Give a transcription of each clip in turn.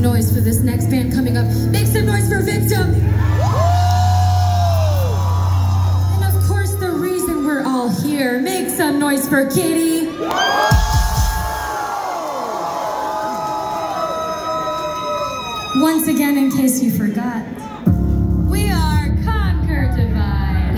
noise for this next band coming up. Make some noise for Victim. And of course, the reason we're all here. Make some noise for Kitty. Once again, in case you forgot, we are Conquer Divide.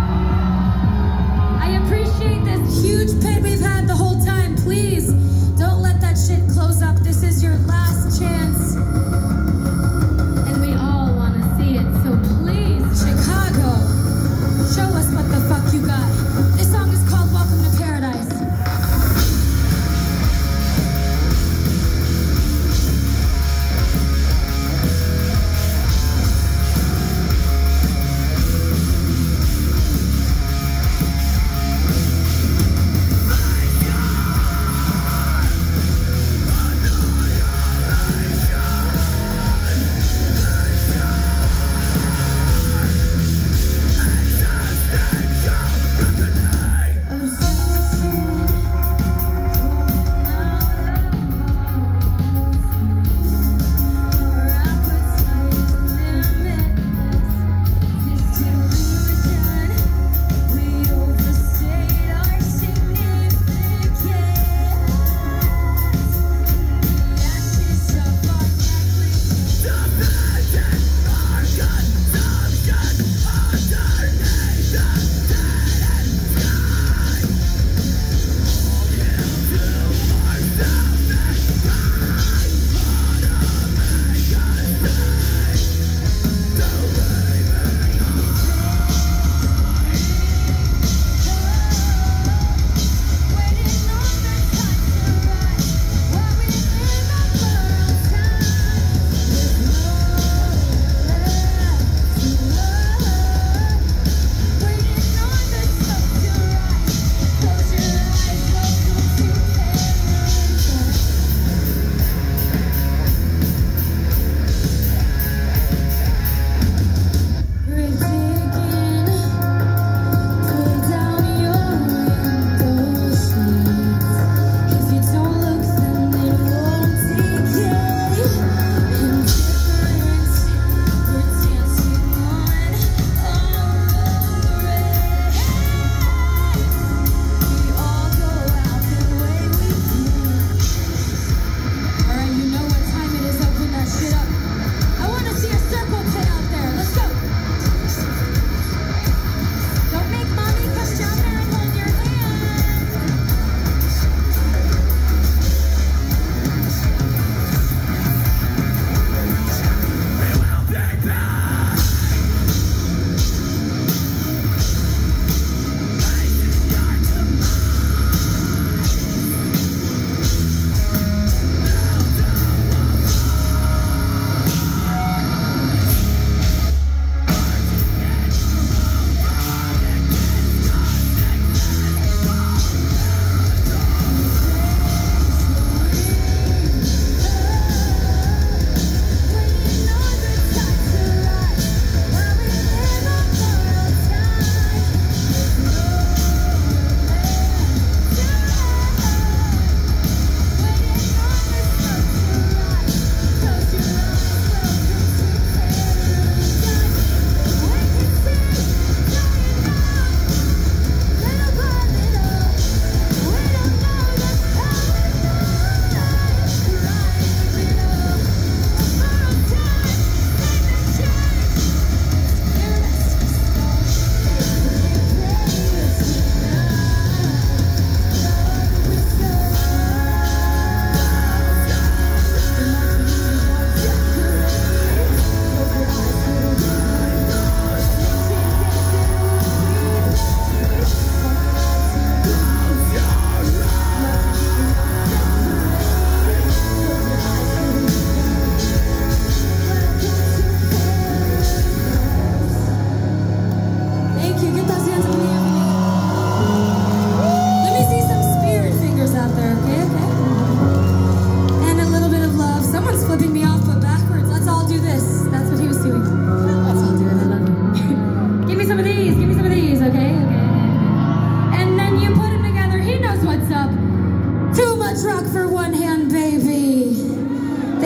I appreciate this huge pit we've had the whole time. Please, don't let that shit close up. This is your last chance. And we all want to see it, so please, Chicago, show us what the fuck you got. This song is called Welcome to Paradise.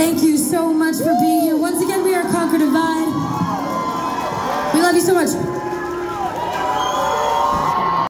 Thank you so much for being here. Once again, we are Conquer Divide. We love you so much.